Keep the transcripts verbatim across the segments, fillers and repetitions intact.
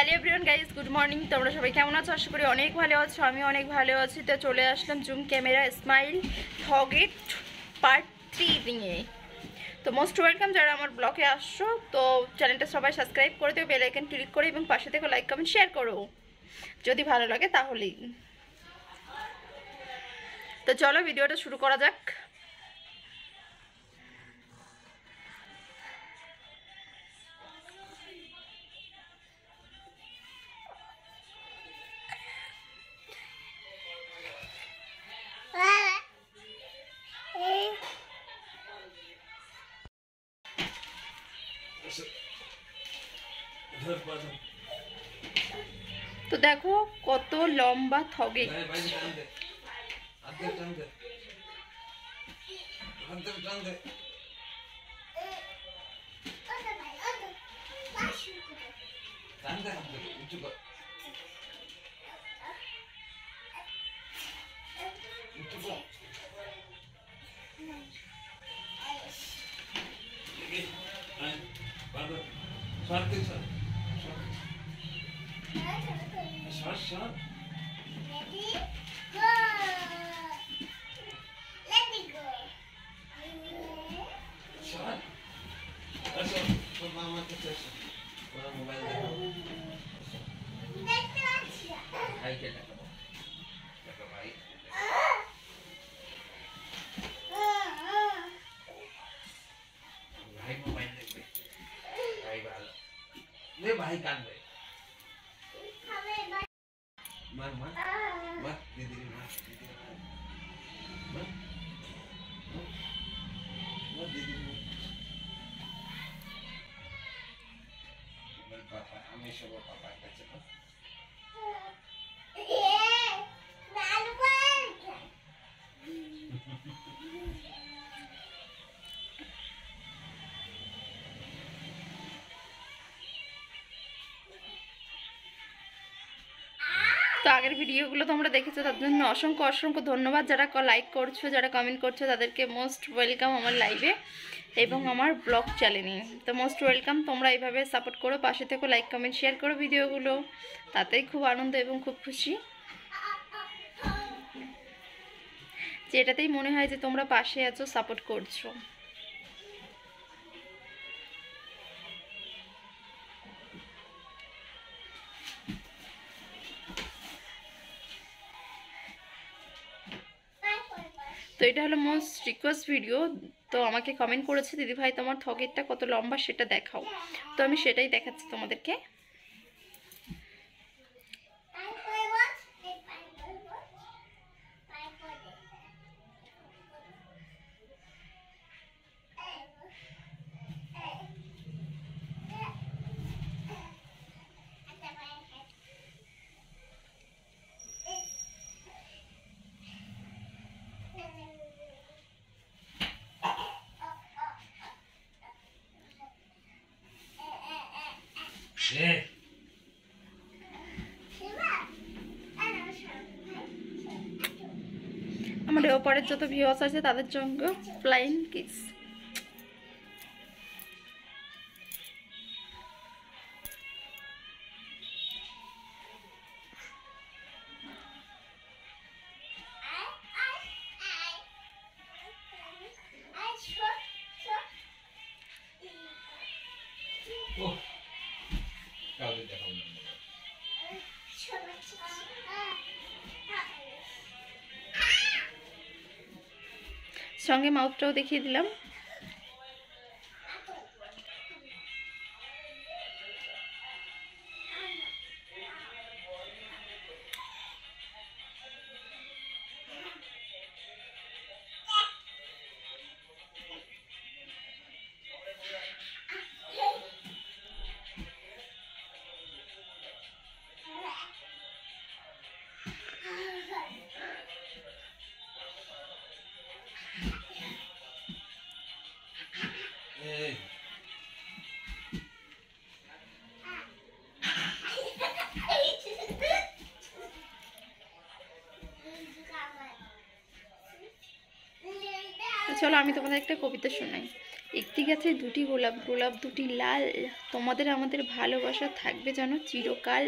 Hello everyone guys, good morning. তোমরা সবাই কেমন আছো? আশা করি অনেক ভালো আছো। আমি অনেক ভালো আছি। তো চলে আসলাম জুম ক্যামেরা স্মাইল থগেট পার্ট থ্রি নিয়ে। তো মোস্ট ওয়েলকাম যারা আমার ব্লগে আসছো। তো চ্যানেলটা সবাই সাবস্ক্রাইব করে দিও, বেল আইকন ক্লিক করে, এবং পাশে থেকে লাইক কমেন্ট শেয়ার করো যদি ভালো লাগে তাহলেই। তো চলো ভিডিওটা শুরু করা যাক। তো দেখো কত লম্বা থগে। Short, short. Ready? Go! Let me go. Short. That's all. Put mama to session. Put a mobile there. Let's watch it. I get it. Take a bite. भाई मोबाइल देख ले भाई वाला ले भाई कान पे मार मार मार दीदी मार दीदी मार मार दीदी मार पापा हमेशा वो पापा का चलो Yeah, not work. তো আগের ভিডিওগুলো তোমরা দেখেছো, তার জন্য অসংখ্য অসংখ্য ধন্যবাদ। যারা লাইক করছো, যারা কমেন্ট করছো, তাদেরকে মোস্ট ওয়েলকাম আমার লাইভে এবং আমার ব্লগ চ্যানেলে। তো মোস্ট ওয়েলকাম। তোমরা এইভাবে সাপোর্ট করো, পাশে থেকো, লাইক কমেন্ট শেয়ার করো ভিডিওগুলো, তাতেই খুব আনন্দ এবং খুব খুশি। যেটাতেই মনে হয় যে তোমরা পাশে আছো, সাপোর্ট করছো। তো এটা হলো মোস্ট রিকোয়েস্ট ভিডিও। তো আমাকে কমেন্ট করেছে, দিদি ভাই তোমার থগেরটা কত লম্বা সেটা দেখাও। তো আমি সেটাই দেখাচ্ছি তোমাদেরকে। Yeah. আমাদের ওপরের যত ভিউয়ার্স আছে তাদের জন্য ফ্লাইং কিস। Oh. কাউকে দেখাও না সঙ্গে মাউথটাও দেখিয়ে দিলাম। এই চলো আমি তোমাদের একটা কবিতা শোনাই। একটি গাছে দুটি গোলাপ, গোলাপ দুটি লাল, তোমাদের আমাদের ভালোবাসা থাকবে যেন চিরকাল।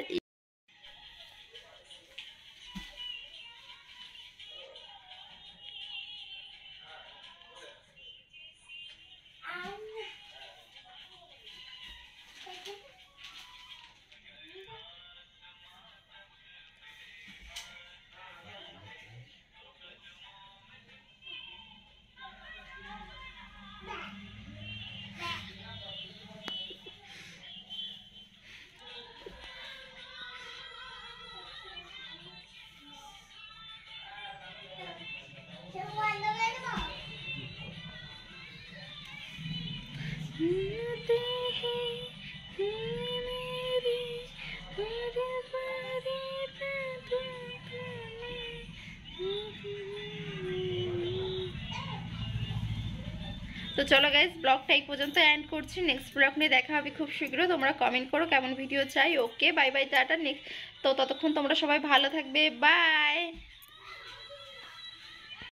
তো চলো গাইজ, ব্লগটা এই পর্যন্ত এন্ড করছি। নেক্সট ব্লগ নিয়ে দেখা হবে খুব শীঘ্র। তোমরা কমেন্ট করো কেমন ভিডিও চাই। ওকে, বাই বাই, টাটা। নেক্সট তো ততক্ষণ তোমরা সবাই ভালো থাকবে, বাই।